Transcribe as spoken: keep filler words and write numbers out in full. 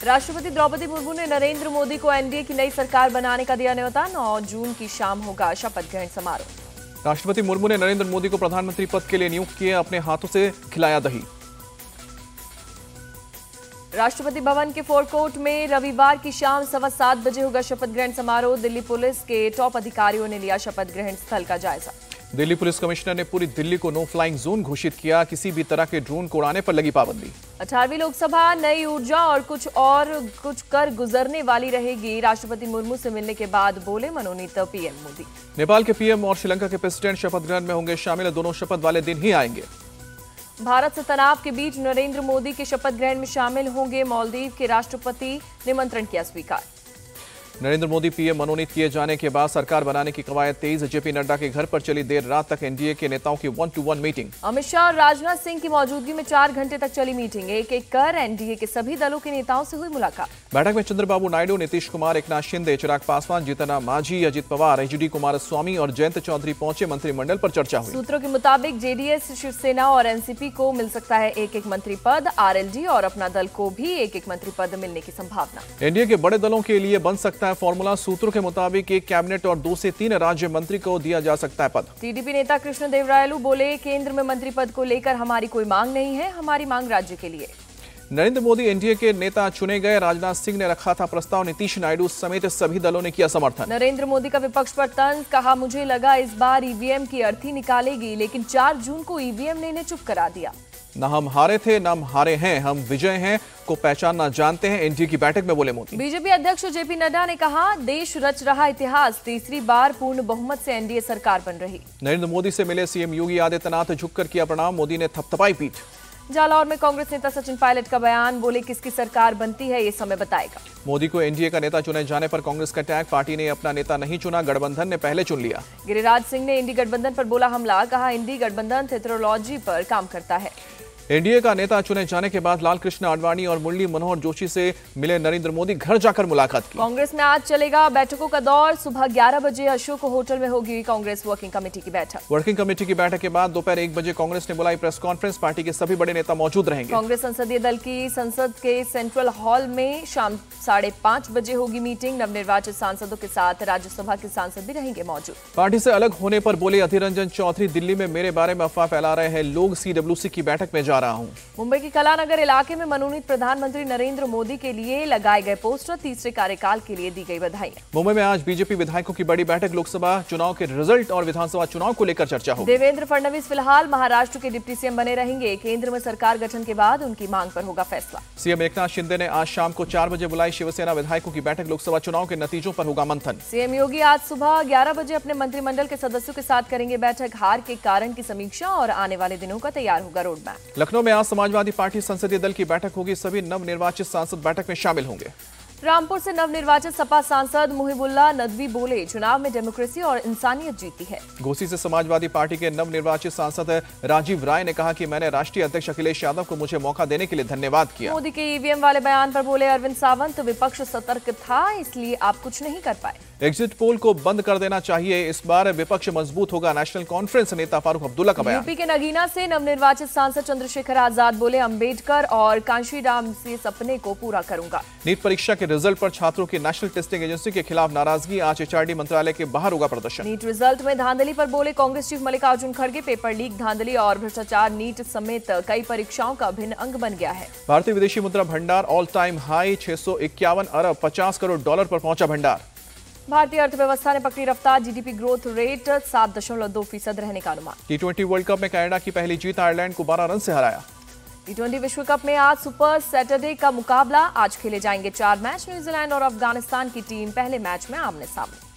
राष्ट्रपति द्रौपदी मुर्मू ने नरेंद्र मोदी को एनडीए की नई सरकार बनाने का दिया न्योता। नौ जून की शाम होगा शपथ ग्रहण समारोह। राष्ट्रपति मुर्मू ने नरेंद्र मोदी को प्रधानमंत्री पद के लिए नियुक्त किए, अपने हाथों से खिलाया दही। राष्ट्रपति भवन के फोरकोर्ट में रविवार की शाम सवा सात बजे होगा शपथ ग्रहण समारोह। दिल्ली पुलिस के टॉप अधिकारियों ने लिया शपथ ग्रहण स्थल का जायजा। दिल्ली पुलिस कमिश्नर ने पूरी दिल्ली को नो फ्लाइंग जोन घोषित किया, किसी भी तरह के ड्रोन को उड़ाने पर लगी पाबंदी। अठारहवीं लोकसभा नई ऊर्जा और कुछ और कुछ कर गुजरने वाली रहेगी। राष्ट्रपति मुर्मू से मिलने के बाद बोले मनोनीत पीएम मोदी। नेपाल के पीएम और श्रीलंका के प्रेसिडेंट शपथ ग्रहण में होंगे शामिल, दोनों शपथ वाले दिन ही आएंगे। भारत से तनाव के बीच नरेंद्र मोदी के शपथ ग्रहण में शामिल होंगे। मालदीव के राष्ट्रपति निमंत्रण किया स्वीकार। नरेंद्र मोदी पीएम मनोनीत किए जाने के बाद सरकार बनाने की कवायद तेज। जेपी नड्डा के घर पर चली देर रात तक एनडीए के नेताओं की one to one meeting. Amit Shah और राजनाथ सिंह की मौजूदगी में चार घंटे तक चली मीटिंग। एक एक कर एनडीए के सभी दलों के नेताओं से हुई मुलाकात। बैठक में चंद्रबाबू नायडू, नीतीश कुमार, एकनाथ शिंदे, चिराग पासवान, जीतन मांझी, अजित पवार, एचडी कुमारस्वामी और जयंत चौधरी पहुंचे। मंत्रिमंडल पर चर्चा हुई। सूत्रों के मुताबिक जेडीएस, शिवसेना और एनसीपी को मिल सकता है एक एक मंत्री पद। आरएलडी और अपना दल को भी एक एक मंत्री पद मिलने की संभावना। एनडीए के बड़े दलों के लिए बन सकता है फॉर्मूला। सूत्रों के मुताबिक एक कैबिनेट और दो से तीन राज्य मंत्री को दिया जा सकता है पद। टीडीपी नेता कृष्ण देवरायलू बोले, केंद्र में मंत्री पद को लेकर हमारी कोई मांग नहीं है, हमारी मांग राज्य के लिए। नरेंद्र मोदी एनडीए के नेता चुने गए। राजनाथ सिंह ने रखा था प्रस्ताव, नीतीश नायडू समेत सभी दलों ने किया समर्थन। नरेंद्र मोदी का विपक्ष पर तंज, कहा मुझे लगा इस बार ईवीएम की अर्थी निकालेगी, लेकिन चार जून को ईवीएम ने इन्हें चुप करा दिया। न हम हारे थे न हम हारे हैं, हम विजय हैं को पहचानना जानते हैं, एनडीए की बैठक में बोले मोदी। बीजेपी अध्यक्ष जेपी नड्डा ने कहा, देश रच रहा इतिहास, तीसरी बार पूर्ण बहुमत से एनडीए सरकार बन रही। नरेंद्र मोदी से मिले सीएम योगी आदित्यनाथ, झुककर किया प्रणाम, मोदी ने थपथपाई पीठ। जालौर में कांग्रेस नेता सचिन पायलट का बयान, बोले किसकी सरकार बनती है ये समय बताएगा। मोदी को एनडीए का नेता चुने जाने पर कांग्रेस का अटैक, पार्टी ने अपना नेता नहीं चुना, गठबंधन ने पहले चुन लिया। गिरिराज सिंह ने इंडी गठबंधन पर बोला हमला, कहा इंडी गठबंधन थेथरोलॉजी पर काम करता है। एनडीए का नेता चुने जाने के बाद लाल कृष्ण आडवाणी और मुरली मनोहर जोशी से मिले नरेंद्र मोदी, घर जाकर मुलाकात की। कांग्रेस में आज चलेगा बैठकों का दौर। सुबह ग्यारह बजे अशोक होटल में होगी कांग्रेस वर्किंग कमेटी की बैठक। वर्किंग कमेटी की बैठक के बाद दोपहर एक बजे कांग्रेस ने बुलाई प्रेस कॉन्फ्रेंस, पार्टी के सभी बड़े नेता मौजूद रहेंगे। कांग्रेस संसदीय दल की संसद के सेंट्रल हॉल में शाम साढ़े पांच बजे होगी मीटिंग। नवनिर्वाचित सांसदों के साथ राज्यसभा के सांसद भी रहेंगे मौजूद। पार्टी से अलग होने पर बोले अधीर रंजन चौधरी, दिल्ली में मेरे बारे में अफवाह फैला रहे हैं लोग, सीडब्ल्यूसी की बैठक में जा रहा हूं। मुंबई की कलानगर इलाके में मनोनीत प्रधानमंत्री नरेंद्र मोदी के लिए लगाए गए पोस्टर, तीसरे कार्यकाल के लिए दी गई बधाई। मुंबई में आज बीजेपी विधायकों की बड़ी बैठक, लोकसभा चुनाव के रिजल्ट और विधानसभा चुनाव को लेकर चर्चा होगी। देवेंद्र फडणवीस फिलहाल महाराष्ट्र के डिप्टी सीएम बने रहेंगे। केंद्र में सरकार गठन के बाद उनकी मांग पर होगा फैसला। सीएम एकनाथ शिंदे ने आज शाम को चार बजे बुलाई शिवसेना विधायकों की बैठक, लोकसभा चुनाव के नतीजों पर होगा मंथन। सीएम योगी आज सुबह ग्यारह बजे अपने मंत्रिमंडल के सदस्यों के साथ करेंगे बैठक, हार के कारण की समीक्षा और आने वाले दिनों का तैयार होगा रोड मैप। लखनऊ में आज समाजवादी पार्टी संसदीय दल की बैठक होगी, सभी नवनिर्वाचित सांसद बैठक में शामिल होंगे। रामपुर से नवनिर्वाचित सपा सांसद मुहिबुल्लाह नदवी बोले, चुनाव में डेमोक्रेसी और इंसानियत जीती है। घोसी से समाजवादी पार्टी के नवनिर्वाचित सांसद राजीव राय ने कहा कि मैंने राष्ट्रीय अध्यक्ष अखिलेश यादव को मुझे मौका देने के लिए धन्यवाद किया। मोदी के ईवीएम वाले बयान पर बोले अरविंद सावंत, विपक्ष सतर्क था इसलिए आप कुछ नहीं कर पाए। एग्जिट पोल को बंद कर देना चाहिए, इस बार विपक्ष मजबूत होगा, नेशनल कॉन्फ्रेंस नेता फारूक अब्दुल्ला का बयान। यूपी के नगीना से नवनिर्वाचित सांसद चंद्रशेखर आजाद बोले, अंबेडकर और कांशीराम से सपने को पूरा करूंगा। नीट परीक्षा के रिजल्ट पर छात्रों की नेशनल टेस्टिंग एजेंसी के खिलाफ नाराजगी, आज एचआरडी मंत्रालय के बाहर होगा प्रदर्शन। नीट रिजल्ट में धांधली पर बोले कांग्रेस चीफ मल्लिकार्जुन खड़गे, पेपर लीक, धांधली और भ्रष्टाचार नीट समेत कई परीक्षाओं का अभिन्न अंग बन गया है। भारतीय विदेशी मुद्रा भंडार ऑल टाइम हाई, छह सौ इक्यावन अरब पचास करोड़ डॉलर पर पहुंचा भंडार। भारतीय अर्थव्यवस्था ने पकड़ी रफ्तार, जीडीपी ग्रोथ रेट सात दशमलव दो फीसद रहने का अनुमान। टी ट्वेंटी वर्ल्ड कप में कनाडा की पहली जीत, आयरलैंड को बारह रन से हराया। टी ट्वेंटी विश्व कप में आज सुपर सैटरडे का मुकाबला, आज खेले जाएंगे चार मैच। न्यूजीलैंड और अफगानिस्तान की टीम पहले मैच में आमने सामने।